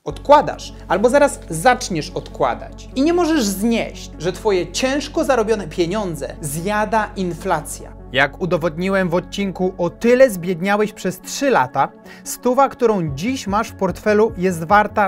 Odkładasz albo zaraz zaczniesz odkładać i nie możesz znieść, że twoje ciężko zarobione pieniądze zjada inflacja. Jak udowodniłem w odcinku O tyle zbiedniałeś przez 3 lata, stuwa, którą dziś masz w portfelu, jest warta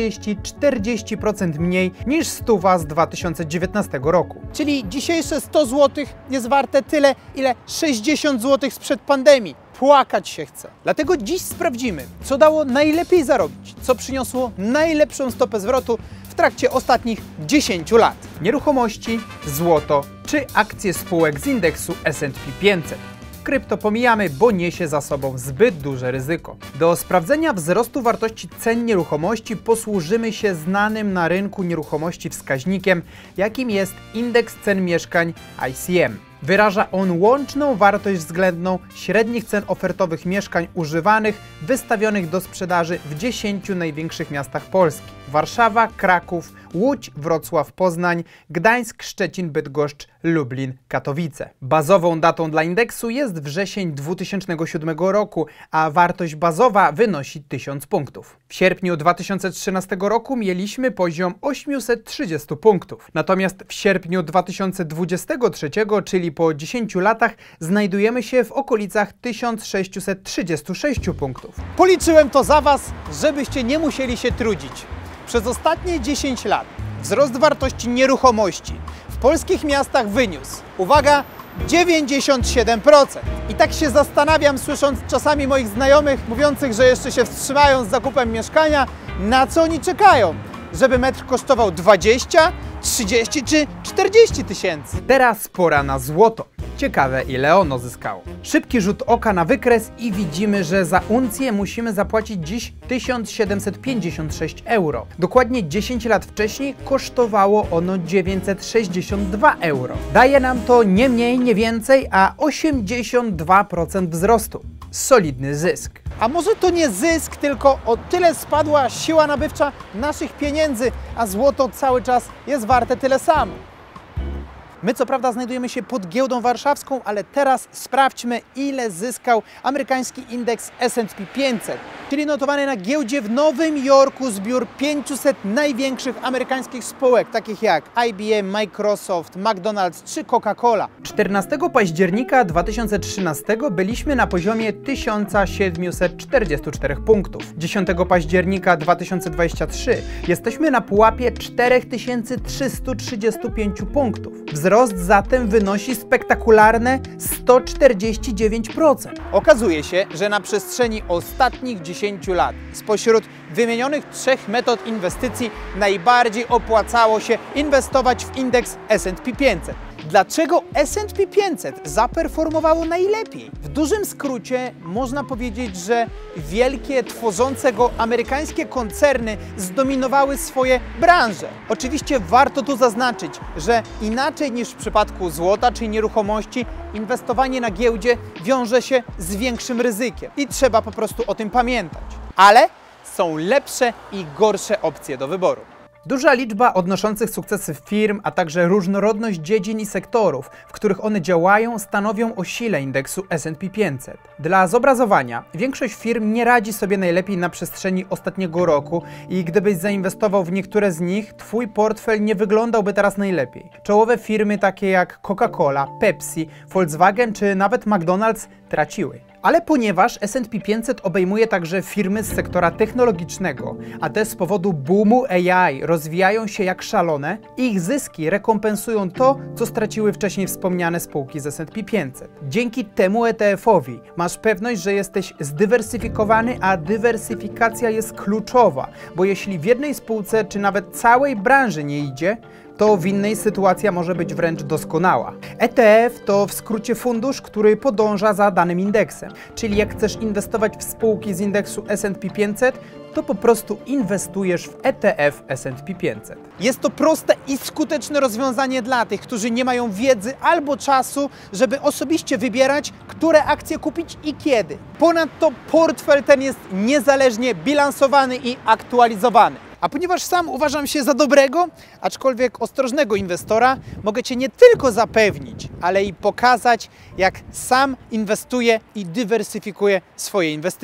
30–40% mniej niż stuwa z 2019 roku. Czyli dzisiejsze 100 zł jest warte tyle, ile 60 zł sprzed pandemii. Płakać się chce. Dlatego dziś sprawdzimy, co dało najlepiej zarobić, co przyniosło najlepszą stopę zwrotu w trakcie ostatnich 10 lat. Nieruchomości, złoto czy akcje spółek z indeksu S&P 500. Krypto pomijamy, bo niesie za sobą zbyt duże ryzyko. Do sprawdzenia wzrostu wartości cen nieruchomości posłużymy się znanym na rynku nieruchomości wskaźnikiem, jakim jest indeks cen mieszkań ICM. Wyraża on łączną wartość względną średnich cen ofertowych mieszkań używanych wystawionych do sprzedaży w 10 największych miastach Polski: Warszawa, Kraków, Łódź, Wrocław, Poznań, Gdańsk, Szczecin, Bydgoszcz, Lublin, Katowice. Bazową datą dla indeksu jest wrzesień 2007 roku, a wartość bazowa wynosi 1000 punktów. W sierpniu 2013 roku mieliśmy poziom 830 punktów. Natomiast w sierpniu 2023, czyli po 10 latach, znajdujemy się w okolicach 1636 punktów. Policzyłem to za Was, żebyście nie musieli się trudzić. Przez ostatnie 10 lat wzrost wartości nieruchomości w polskich miastach wyniósł, uwaga, 97%. I tak się zastanawiam, słysząc czasami moich znajomych mówiących, że jeszcze się wstrzymają z zakupem mieszkania, na co oni czekają, żeby metr kosztował 20, 30 czy 40 tysięcy. Teraz pora na złoto. Ciekawe, ile ono zyskało. Szybki rzut oka na wykres i widzimy, że za uncję musimy zapłacić dziś 1756 euro. Dokładnie 10 lat wcześniej kosztowało ono 962 euro. Daje nam to nie mniej, nie więcej, a 82% wzrostu. Solidny zysk. A może to nie zysk, tylko o tyle spadła siła nabywcza naszych pieniędzy, a złoto cały czas jest warte tyle samo. My co prawda znajdujemy się pod giełdą warszawską, ale teraz sprawdźmy, ile zyskał amerykański indeks S&P 500, czyli notowany na giełdzie w Nowym Jorku zbiór 500 największych amerykańskich spółek, takich jak IBM, Microsoft, McDonald's czy Coca-Cola. 14 października 2013 byliśmy na poziomie 1744 punktów. 10 października 2023 jesteśmy na pułapie 4335 punktów. Wzrost zatem wynosi spektakularne 149%. Okazuje się, że na przestrzeni ostatnich 10 lat spośród wymienionych 3 metod inwestycji najbardziej opłacało się inwestować w indeks S&P 500. Dlaczego S&P 500 zaperformowało najlepiej? W dużym skrócie można powiedzieć, że wielkie, tworzące go amerykańskie koncerny zdominowały swoje branże. Oczywiście warto tu zaznaczyć, że inaczej niż w przypadku złota czy nieruchomości, inwestowanie na giełdzie wiąże się z większym ryzykiem i trzeba po prostu o tym pamiętać. Ale są lepsze i gorsze opcje do wyboru. Duża liczba odnoszących sukcesy firm, a także różnorodność dziedzin i sektorów, w których one działają, stanowią o sile indeksu S&P 500. Dla zobrazowania, większość firm nie radzi sobie najlepiej na przestrzeni ostatniego roku i gdybyś zainwestował w niektóre z nich, twój portfel nie wyglądałby teraz najlepiej. Czołowe firmy takie jak Coca-Cola, Pepsi, Volkswagen czy nawet McDonald's traciły. Ale ponieważ S&P 500 obejmuje także firmy z sektora technologicznego, a te z powodu boomu AI rozwijają się jak szalone, ich zyski rekompensują to, co straciły wcześniej wspomniane spółki z S&P 500. Dzięki temu ETF-owi masz pewność, że jesteś zdywersyfikowany, a dywersyfikacja jest kluczowa, bo jeśli w jednej spółce czy nawet całej branży nie idzie, to w innej sytuacja może być wręcz doskonała. ETF to w skrócie fundusz, który podąża za danym indeksem. Czyli jak chcesz inwestować w spółki z indeksu S&P 500, to po prostu inwestujesz w ETF S&P 500. Jest to proste i skuteczne rozwiązanie dla tych, którzy nie mają wiedzy albo czasu, żeby osobiście wybierać, które akcje kupić i kiedy. Ponadto portfel ten jest niezależnie bilansowany i aktualizowany. A ponieważ sam uważam się za dobrego, aczkolwiek ostrożnego inwestora, mogę Cię nie tylko zapewnić, ale i pokazać, jak sam inwestuję i dywersyfikuję swoje inwestycje.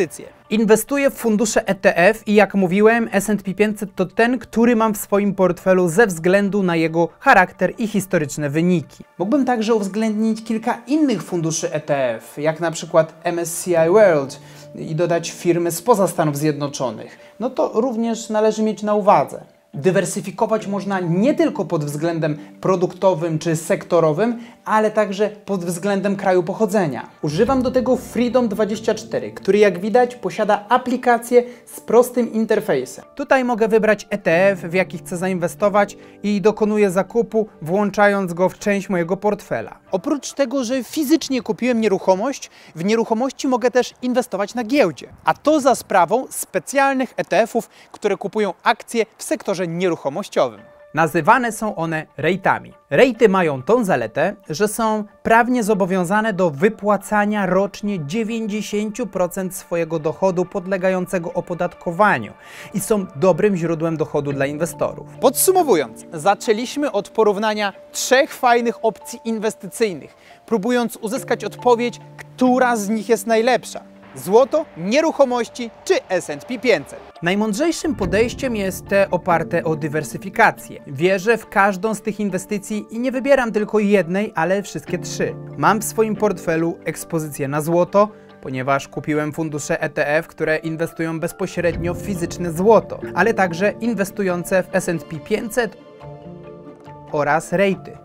Inwestuję w fundusze ETF i jak mówiłem, S&P 500 to ten, który mam w swoim portfelu ze względu na jego charakter i historyczne wyniki. Mógłbym także uwzględnić kilka innych funduszy ETF, jak na przykład MSCI World i dodać firmy spoza Stanów Zjednoczonych. No to również należy mieć na uwadze. Dywersyfikować można nie tylko pod względem produktowym czy sektorowym, ale także pod względem kraju pochodzenia. Używam do tego Freedom24, który jak widać posiada aplikację z prostym interfejsem. Tutaj mogę wybrać ETF, w jaki chcę zainwestować i dokonuję zakupu, włączając go w część mojego portfela. Oprócz tego, że fizycznie kupiłem nieruchomość, w nieruchomości mogę też inwestować na giełdzie. A to za sprawą specjalnych ETF-ów, które kupują akcje w sektorze nieruchomościowym. Nazywane są one REIT-ami. REIT-y mają tą zaletę, że są prawnie zobowiązane do wypłacania rocznie 90% swojego dochodu podlegającego opodatkowaniu i są dobrym źródłem dochodu dla inwestorów. Podsumowując, zaczęliśmy od porównania 3 fajnych opcji inwestycyjnych, próbując uzyskać odpowiedź, która z nich jest najlepsza. Złoto, nieruchomości czy S&P 500. Najmądrzejszym podejściem jest te oparte o dywersyfikację. Wierzę w każdą z tych inwestycji i nie wybieram tylko jednej, ale wszystkie 3. Mam w swoim portfelu ekspozycję na złoto, ponieważ kupiłem fundusze ETF, które inwestują bezpośrednio w fizyczne złoto, ale także inwestujące w S&P 500 oraz REIT-y.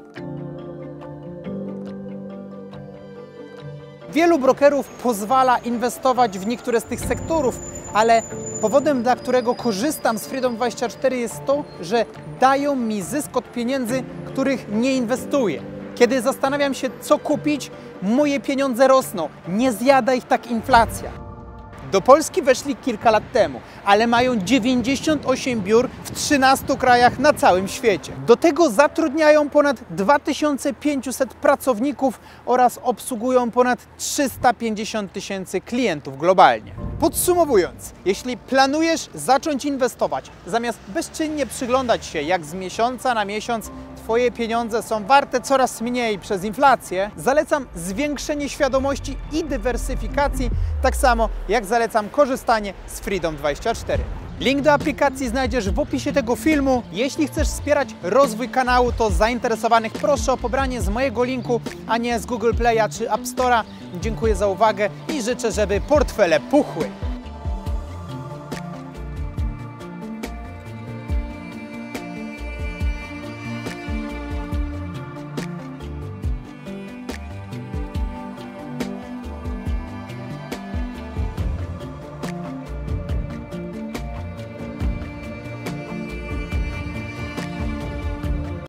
Wielu brokerów pozwala inwestować w niektóre z tych sektorów, ale powodem, dla którego korzystam z Freedom24 jest to, że dają mi zysk od pieniędzy, których nie inwestuję. Kiedy zastanawiam się, co kupić, moje pieniądze rosną. Nie zjada ich tak inflacja. Do Polski weszli kilka lat temu, ale mają 98 biur w 13 krajach na całym świecie. Do tego zatrudniają ponad 2500 pracowników oraz obsługują ponad 350 000 klientów globalnie. Podsumowując, jeśli planujesz zacząć inwestować, zamiast bezczynnie przyglądać się, jak z miesiąca na miesiąc Twoje pieniądze są warte coraz mniej przez inflację, zalecam zwiększenie świadomości i dywersyfikacji, tak samo jak zalecam korzystanie z Freedom24. Link do aplikacji znajdziesz w opisie tego filmu. Jeśli chcesz wspierać rozwój kanału, to zainteresowanych proszę o pobranie z mojego linku, a nie z Google Play'a czy App Store'a. Dziękuję za uwagę i życzę, żeby portfele puchły.